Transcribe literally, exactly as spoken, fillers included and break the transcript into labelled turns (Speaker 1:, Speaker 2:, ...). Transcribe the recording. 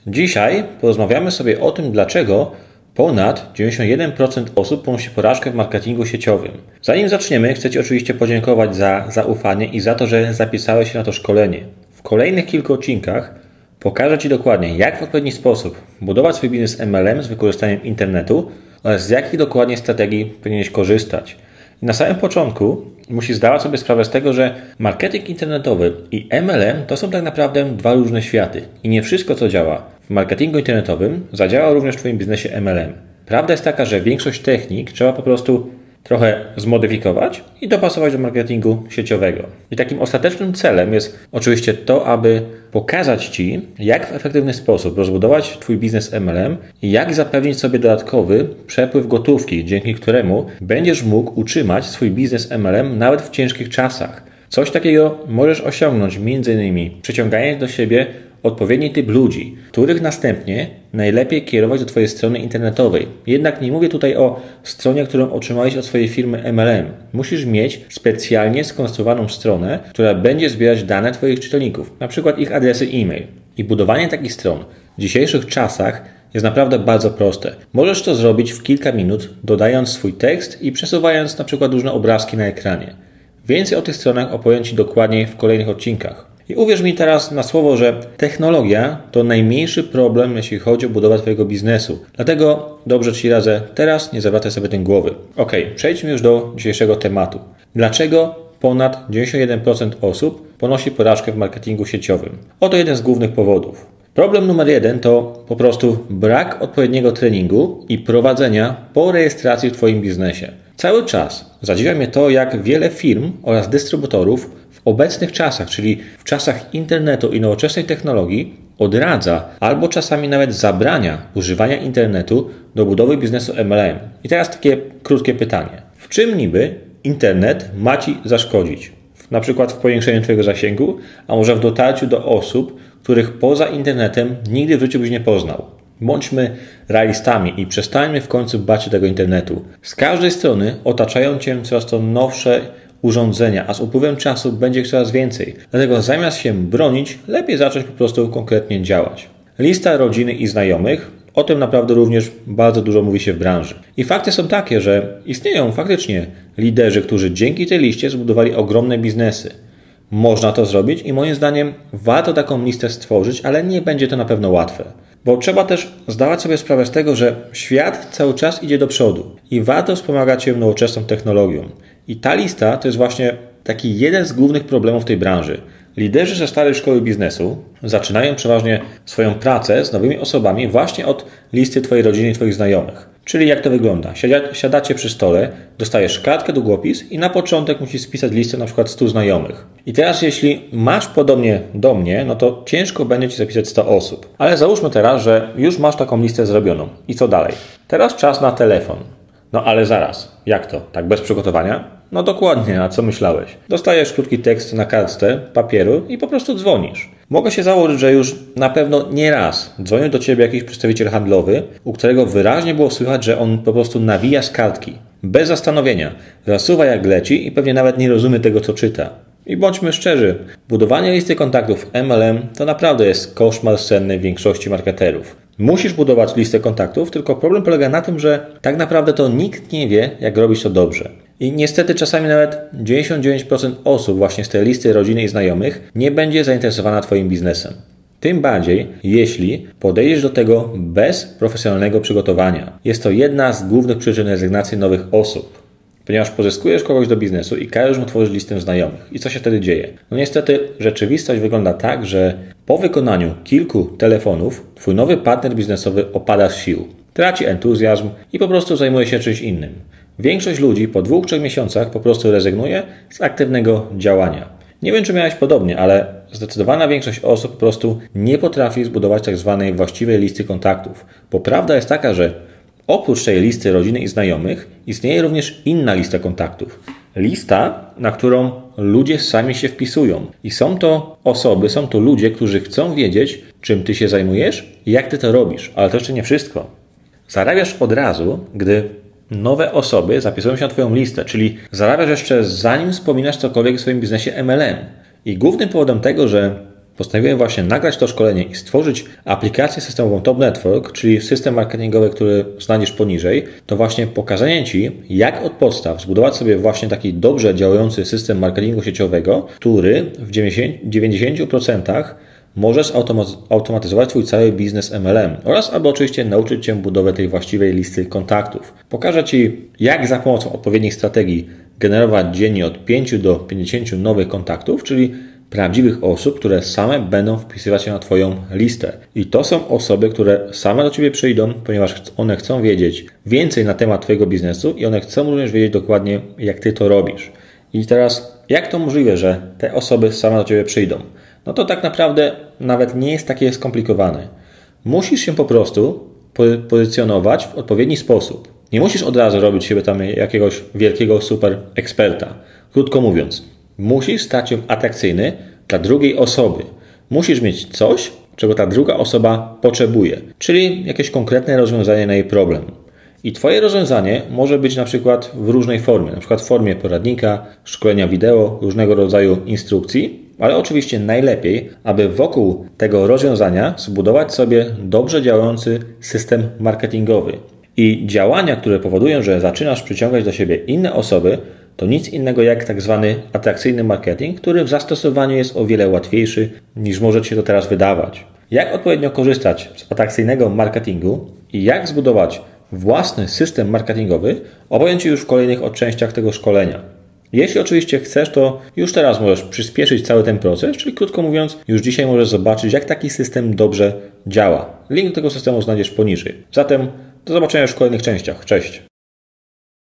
Speaker 1: Dzisiaj porozmawiamy sobie o tym, dlaczego ponad dziewięćdziesiąt jeden procent osób ponosi porażkę w marketingu sieciowym. Zanim zaczniemy, chcę Ci oczywiście podziękować za zaufanie i za to, że zapisałeś się na to szkolenie. W kolejnych kilku odcinkach pokażę Ci dokładnie, jak w odpowiedni sposób budować swój biznes M L M z wykorzystaniem internetu oraz z jakich dokładnie strategii powinieneś korzystać. I na samym początku musisz zdawać sobie sprawę z tego, że marketing internetowy i M L M to są tak naprawdę dwa różne światy. I nie wszystko, co działa w marketingu internetowym, zadziała również w Twoim biznesie M L M. Prawda jest taka, że większość technik trzeba po prostu trochę zmodyfikować i dopasować do marketingu sieciowego. I takim ostatecznym celem jest oczywiście to, aby pokazać Ci, jak w efektywny sposób rozbudować Twój biznes M L M i jak zapewnić sobie dodatkowy przepływ gotówki, dzięki któremu będziesz mógł utrzymać swój biznes M L M nawet w ciężkich czasach. Coś takiego możesz osiągnąć m.in. przyciągając do siebie odpowiedni typ ludzi, których następnie najlepiej kierować do Twojej strony internetowej. Jednak nie mówię tutaj o stronie, którą otrzymałeś od swojej firmy M L M. Musisz mieć specjalnie skonstruowaną stronę, która będzie zbierać dane Twoich czytelników, na przykład ich adresy e-mail. I budowanie takich stron w dzisiejszych czasach jest naprawdę bardzo proste. Możesz to zrobić w kilka minut, dodając swój tekst i przesuwając na przykład różne obrazki na ekranie. Więcej o tych stronach opowiem Ci dokładniej w kolejnych odcinkach. I uwierz mi teraz na słowo, że technologia to najmniejszy problem, jeśli chodzi o budowę Twojego biznesu. Dlatego dobrze Ci radzę, teraz nie zawracaj sobie tym głowy. Ok, przejdźmy już do dzisiejszego tematu. Dlaczego ponad dziewięćdziesiąt jeden procent osób ponosi porażkę w marketingu sieciowym? Oto jeden z głównych powodów. Problem numer jeden to po prostu brak odpowiedniego treningu i prowadzenia po rejestracji w Twoim biznesie. Cały czas zadziwia mnie to, jak wiele firm oraz dystrybutorów w obecnych czasach, czyli w czasach internetu i nowoczesnej technologii, odradza albo czasami nawet zabrania używania internetu do budowy biznesu M L M. I teraz takie krótkie pytanie. W czym niby internet ma Ci zaszkodzić? Na przykład w powiększeniu Twojego zasięgu, a może w dotarciu do osób, których poza internetem nigdy w życiu byś nie poznał. Bądźmy realistami i przestańmy w końcu bać się tego internetu. Z każdej strony otaczają Cię coraz to nowsze urządzenia, a z upływem czasu będzie ich coraz więcej. Dlatego zamiast się bronić, lepiej zacząć po prostu konkretnie działać. Lista rodziny i znajomych, o tym naprawdę również bardzo dużo mówi się w branży. I fakty są takie, że istnieją faktycznie liderzy, którzy dzięki tej liście zbudowali ogromne biznesy. Można to zrobić i moim zdaniem warto taką listę stworzyć, ale nie będzie to na pewno łatwe. Bo trzeba też zdawać sobie sprawę z tego, że świat cały czas idzie do przodu i warto wspomagać się nowoczesną technologią. I ta lista to jest właśnie taki jeden z głównych problemów tej branży. Liderzy ze starej szkoły biznesu zaczynają przeważnie swoją pracę z nowymi osobami właśnie od listy Twojej rodziny i Twoich znajomych. Czyli jak to wygląda? Siadacie przy stole, dostajesz kartkę, długopis i na początek musisz spisać listę na przykład stu znajomych. I teraz jeśli masz podobnie do mnie, no to ciężko będzie Ci zapisać sto osób. Ale załóżmy teraz, że już masz taką listę zrobioną. I co dalej? Teraz czas na telefon. No ale zaraz, jak to? Tak bez przygotowania? No dokładnie, a co myślałeś? Dostajesz krótki tekst na kartce papieru i po prostu dzwonisz. Mogę się założyć, że już na pewno nie raz dzwonił do Ciebie jakiś przedstawiciel handlowy, u którego wyraźnie było słychać, że on po prostu nawija z kartki. Bez zastanowienia. Zasuwa jak leci i pewnie nawet nie rozumie tego, co czyta. I bądźmy szczerzy, budowanie listy kontaktów M L M to naprawdę jest koszmar senny większości marketerów. Musisz budować listę kontaktów, tylko problem polega na tym, że tak naprawdę to nikt nie wie, jak robić to dobrze. I niestety czasami nawet dziewięćdziesiąt dziewięć procent osób właśnie z tej listy rodziny i znajomych nie będzie zainteresowana Twoim biznesem. Tym bardziej, jeśli podejdziesz do tego bez profesjonalnego przygotowania. Jest to jedna z głównych przyczyn rezygnacji nowych osób. Ponieważ pozyskujesz kogoś do biznesu i każesz mu tworzyć listę znajomych. I co się wtedy dzieje? No niestety rzeczywistość wygląda tak, że po wykonaniu kilku telefonów Twój nowy partner biznesowy opada z sił. Traci entuzjazm i po prostu zajmuje się czymś innym. Większość ludzi po dwóch, trzech miesiącach po prostu rezygnuje z aktywnego działania. Nie wiem, czy miałeś podobnie, ale zdecydowana większość osób po prostu nie potrafi zbudować tak zwanej właściwej listy kontaktów. Bo prawda jest taka, że oprócz tej listy rodziny i znajomych istnieje również inna lista kontaktów. Lista, na którą ludzie sami się wpisują. I są to osoby, są to ludzie, którzy chcą wiedzieć, czym Ty się zajmujesz i jak Ty to robisz. Ale to jeszcze nie wszystko. Zarabiasz od razu, gdy nowe osoby zapisują się na Twoją listę, czyli zarabiasz jeszcze zanim wspominasz cokolwiek w swoim biznesie M L M. I głównym powodem tego, że postanowiłem właśnie nagrać to szkolenie i stworzyć aplikację systemową Top Network, czyli system marketingowy, który znajdziesz poniżej, to właśnie pokazanie Ci, jak od podstaw zbudować sobie właśnie taki dobrze działający system marketingu sieciowego, który w dziewięćdziesięciu procentach możesz automatyzować Twój cały biznes M L M oraz albo oczywiście nauczyć Cię budowy tej właściwej listy kontaktów. Pokażę Ci, jak za pomocą odpowiednich strategii generować dziennie od pięciu do pięćdziesięciu nowych kontaktów, czyli prawdziwych osób, które same będą wpisywać się na Twoją listę. I to są osoby, które same do Ciebie przyjdą, ponieważ one chcą wiedzieć więcej na temat Twojego biznesu i one chcą również wiedzieć dokładnie, jak Ty to robisz. I teraz, jak to możliwe, że te osoby same do Ciebie przyjdą? No to tak naprawdę nawet nie jest takie skomplikowane. Musisz się po prostu pozycjonować w odpowiedni sposób. Nie musisz od razu robić siebie tam jakiegoś wielkiego super eksperta. Krótko mówiąc, musisz stać się atrakcyjny dla drugiej osoby. Musisz mieć coś, czego ta druga osoba potrzebuje, czyli jakieś konkretne rozwiązanie na jej problem. I Twoje rozwiązanie może być na przykład w różnej formie, na przykład w formie poradnika, szkolenia wideo, różnego rodzaju instrukcji, ale oczywiście najlepiej, aby wokół tego rozwiązania zbudować sobie dobrze działający system marketingowy. I działania, które powodują, że zaczynasz przyciągać do siebie inne osoby, to nic innego jak tak zwany atrakcyjny marketing, który w zastosowaniu jest o wiele łatwiejszy niż może Ci się to teraz wydawać. Jak odpowiednio korzystać z atrakcyjnego marketingu i jak zbudować własny system marketingowy, opowiem Ci już w kolejnych odcinkach tego szkolenia. Jeśli oczywiście chcesz, to już teraz możesz przyspieszyć cały ten proces, czyli krótko mówiąc, już dzisiaj możesz zobaczyć, jak taki system dobrze działa. Link do tego systemu znajdziesz poniżej. Zatem do zobaczenia już w kolejnych częściach. Cześć!